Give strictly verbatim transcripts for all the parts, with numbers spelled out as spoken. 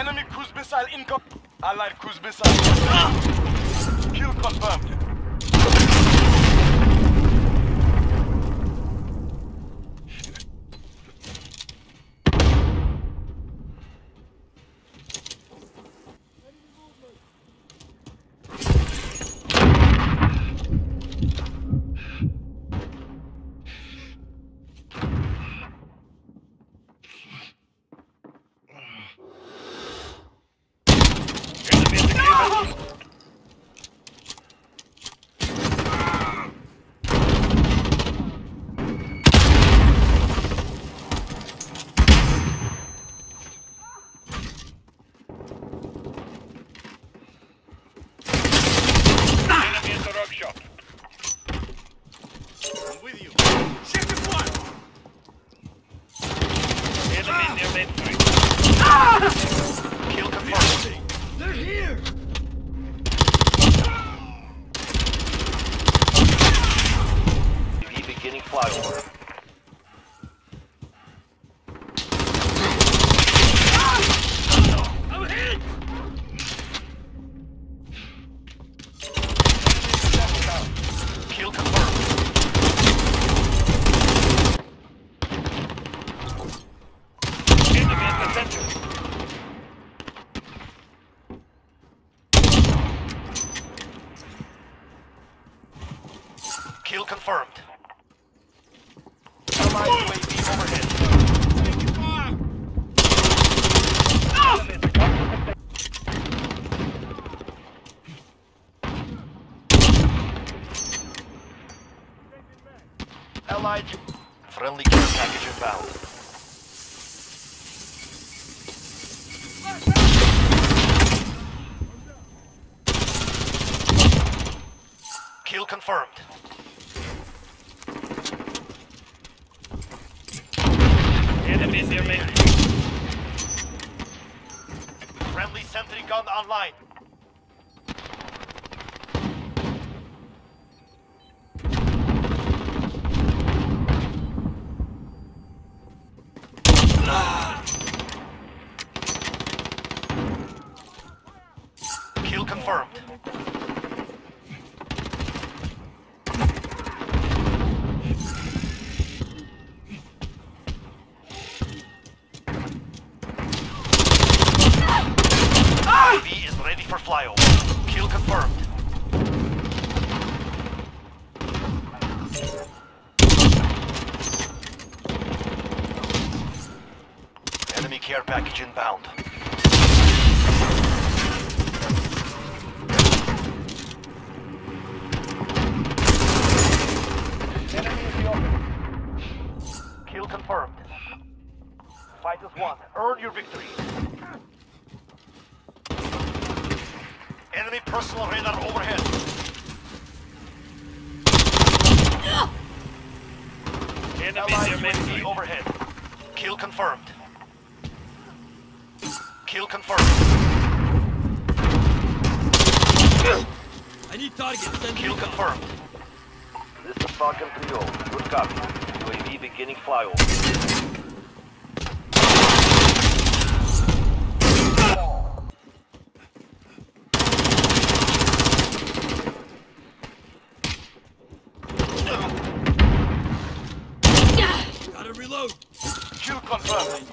Enemy cruise missile incoming. Allied cruise missile. Kill confirmed. Kill confirmed. Allied U A V overhead. Allied friendly care package inbound. Kill confirmed. Enemies near me. Friendly sentry gun online. Kill confirmed. U A V is ready for flyover. Kill confirmed. Enemy care package inbound. Enemy in the open. Kill confirmed. Fight is won. Earn your victory. Enemy personal radar overhead. Enemies U A V overhead. Kill confirmed. Kill confirmed. I need targets. Kill confirmed. This is Falcon three oh. Good copy. U A V beginning flyover. Gotta reload. Kill confirmed.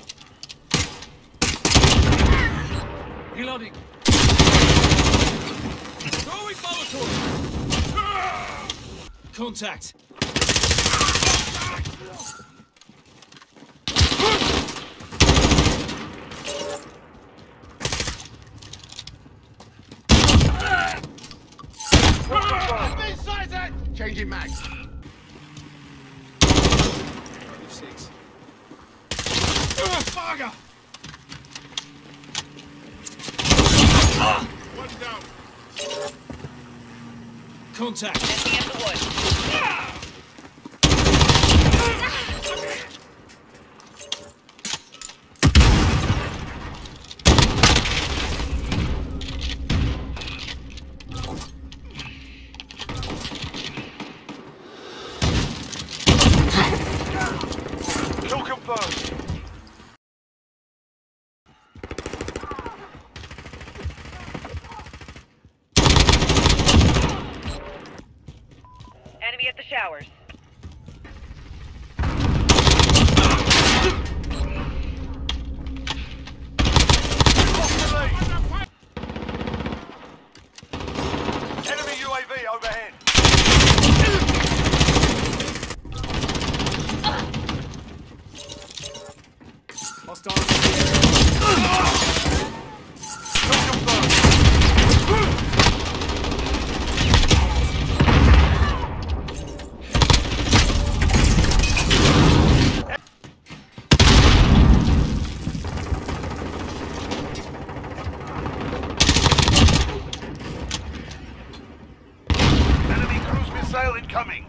Reloading. Throwing Molotov. Contact. Changing mag. Six. Fire! One down. Contact. Enemy at the wood. Kill confirmed. Start with the air. Enemy cruise missile incoming.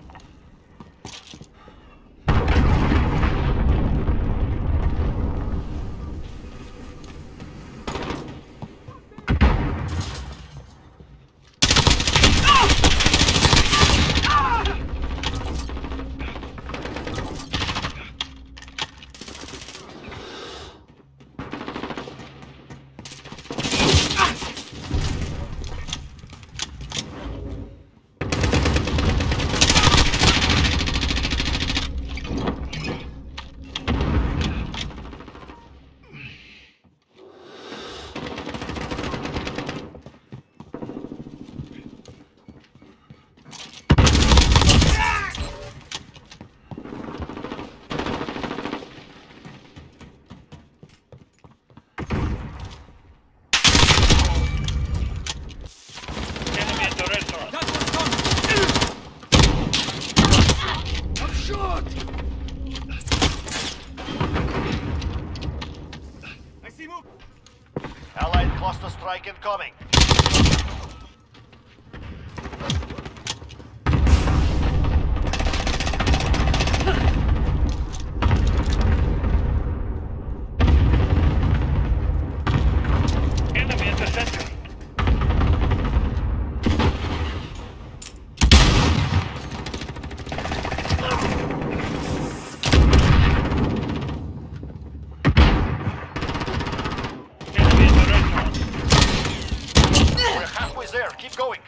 Enemy at the restaurant. That was coming! I'm shot! I see move! Allied cluster strike incoming. Enemy at the center. Enemy at the restaurant. We're halfway there. Keep going.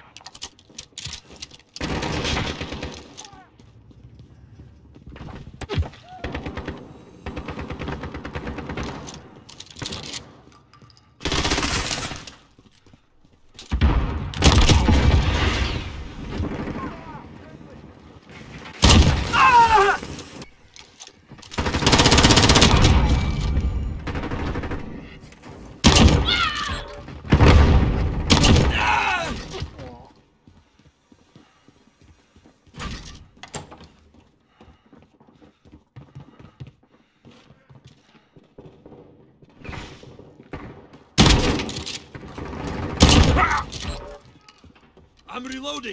I'm reloading!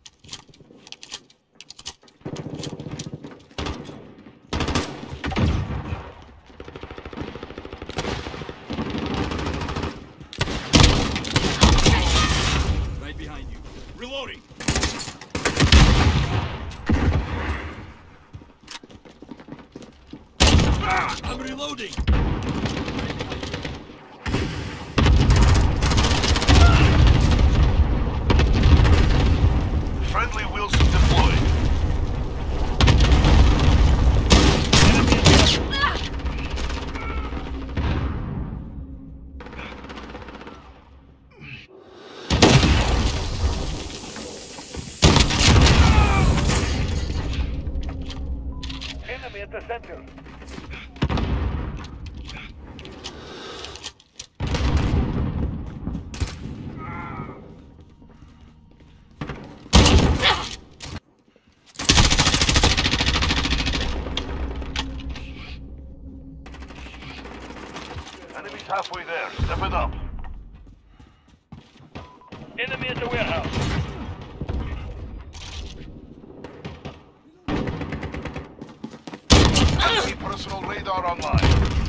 Right behind you. Reloading! I'm reloading! Friendly Wilson deployed. Enemy at the center. Enemy's halfway there. Step it up. Enemy at the warehouse. Enemy personal radar online.